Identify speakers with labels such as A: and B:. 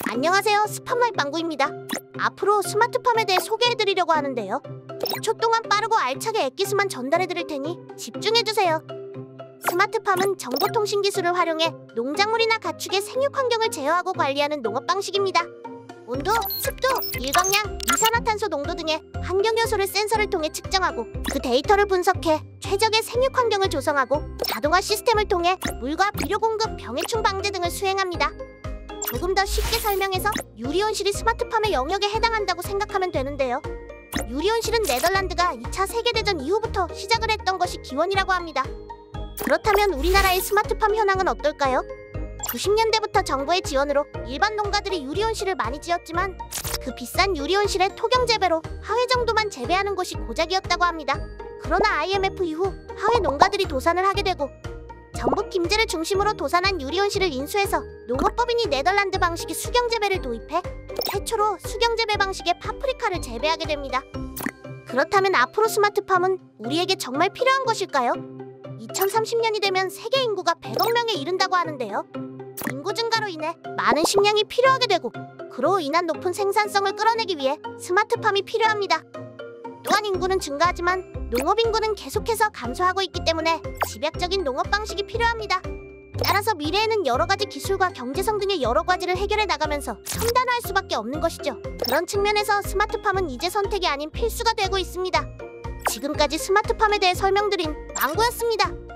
A: 안녕하세요, 스팜라이프 망구입니다. 앞으로 스마트팜에 대해 소개해드리려고 하는데요. 100초 동안 빠르고 알차게 액기스만 전달해드릴 테니 집중해주세요. 스마트팜은 정보통신 기술을 활용해 농작물이나 가축의 생육 환경을 제어하고 관리하는 농업 방식입니다. 온도, 습도, 일광량, 이산화탄소 농도 등의 환경 요소를 센서를 통해 측정하고 그 데이터를 분석해 최적의 생육 환경을 조성하고 자동화 시스템을 통해 물과 비료 공급, 병해충 방제 등을 수행합니다. 조금 더 쉽게 설명해서 유리온실이 스마트팜의 영역에 해당한다고 생각하면 되는데요. 유리온실은 네덜란드가 2차 세계대전 이후부터 시작을 했던 것이 기원이라고 합니다. 그렇다면 우리나라의 스마트팜 현황은 어떨까요? 90년대부터 정부의 지원으로 일반 농가들이 유리온실을 많이 지었지만 그 비싼 유리온실의 토경 재배로 하회 정도만 재배하는 곳이 고작이었다고 합니다. 그러나 IMF 이후 하회 농가들이 도산을 하게 되고 전북 김제를 중심으로 도산한 유리온실을 인수해서 농업법인이 네덜란드 방식의 수경 재배를 도입해 최초로 수경 재배 방식의 파프리카를 재배하게 됩니다. 그렇다면 앞으로 스마트팜은 우리에게 정말 필요한 것일까요? 2030년이 되면 세계 인구가 100억 명에 이른다고 하는데요. 인구 증가로 인해 많은 식량이 필요하게 되고 그로 인한 높은 생산성을 끌어내기 위해 스마트팜이 필요합니다. 또한 인구는 증가하지만 농업 인구는 계속해서 감소하고 있기 때문에 집약적인 농업 방식이 필요합니다. 따라서 미래에는 여러 가지 기술과 경제성 등의 여러 가지를 해결해 나가면서 첨단화할 수밖에 없는 것이죠. 그런 측면에서 스마트팜은 이제 선택이 아닌 필수가 되고 있습니다. 지금까지 스마트팜에 대해 설명드린 망구였습니다.